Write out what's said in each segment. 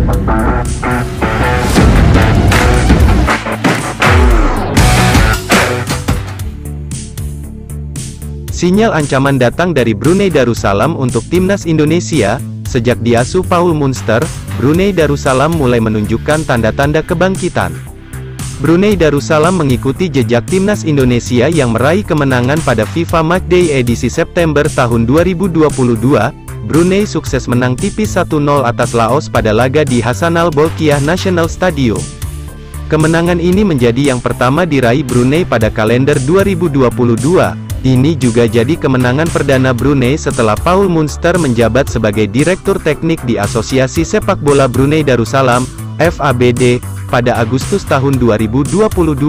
Sinyal ancaman datang dari Brunei Darussalam untuk timnas Indonesia. Sejak diasuh Paul Munster, Brunei Darussalam mulai menunjukkan tanda-tanda kebangkitan. Brunei Darussalam mengikuti jejak timnas Indonesia yang meraih kemenangan pada FIFA Matchday edisi September tahun 2022. Brunei sukses menang tipis 1-0 atas Laos pada laga di Hassanal Bolkiah National Stadium. Kemenangan ini menjadi yang pertama diraih Brunei pada kalender 2022. Ini juga jadi kemenangan perdana Brunei setelah Paul Munster menjabat sebagai Direktur Teknik di Asosiasi Sepak Bola Brunei Darussalam, FABD, pada Agustus tahun 2022.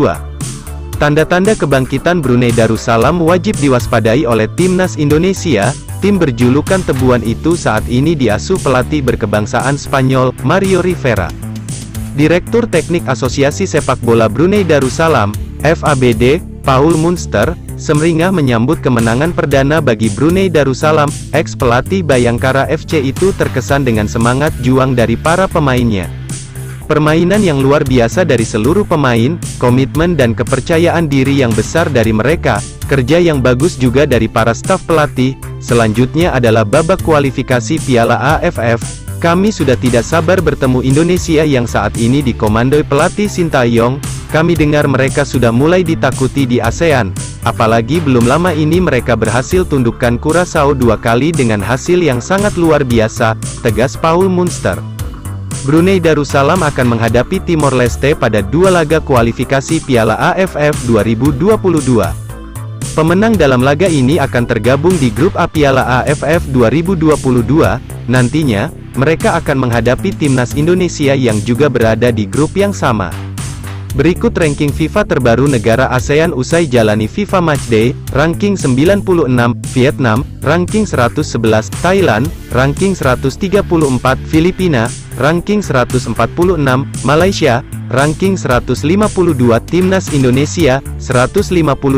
Tanda-tanda kebangkitan Brunei Darussalam wajib diwaspadai oleh timnas Indonesia. Tim berjulukan Tebuan itu saat ini diasuh pelatih berkebangsaan Spanyol, Mario Rivera. Direktur Teknik Asosiasi Sepak Bola Brunei Darussalam, FABD, Paul Munster, semeringah menyambut kemenangan perdana bagi Brunei Darussalam. Ex-pelatih Bayangkara FC itu terkesan dengan semangat juang dari para pemainnya. Permainan yang luar biasa dari seluruh pemain, komitmen dan kepercayaan diri yang besar dari mereka, kerja yang bagus juga dari para staf pelatih. Selanjutnya adalah babak kualifikasi Piala AFF. Kami sudah tidak sabar bertemu Indonesia yang saat ini dikomandoi pelatih Sintayong. Kami dengar mereka sudah mulai ditakuti di ASEAN. Apalagi belum lama ini mereka berhasil tundukkan Curaçao 2 kali dengan hasil yang sangat luar biasa, tegas Paul Munster. Brunei Darussalam akan menghadapi Timor Leste pada 2 laga kualifikasi Piala AFF 2022. Pemenang dalam laga ini akan tergabung di grup A Piala AFF 2022. Nantinya, mereka akan menghadapi timnas Indonesia yang juga berada di grup yang sama. Berikut ranking FIFA terbaru negara ASEAN usai jalani FIFA Matchday. Ranking 96, Vietnam. Ranking 111, Thailand. Ranking 134, Filipina. Ranking 146, Malaysia. Ranking 152, Timnas Indonesia. 158,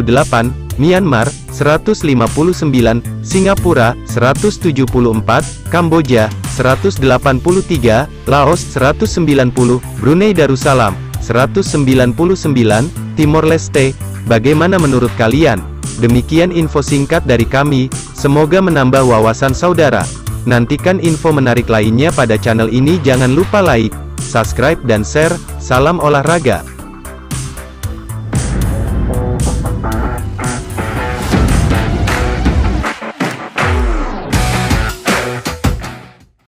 Myanmar. 159, Singapura. 174, Kamboja. 183, Laos. 190, Brunei Darussalam. 199, Timor Leste. Bagaimana menurut kalian? Demikian info singkat dari kami, semoga menambah wawasan saudara. Nantikan info menarik lainnya pada channel ini. Jangan lupa like, subscribe dan share. Salam olahraga.